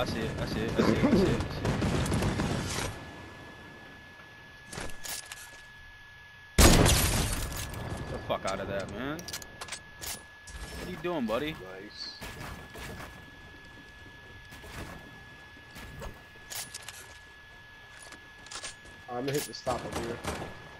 I see it. I see it. I see it. I see it. I see it. Get the fuck out of that, man. What are you doing, buddy? Nice. I'm gonna hit the stop up here.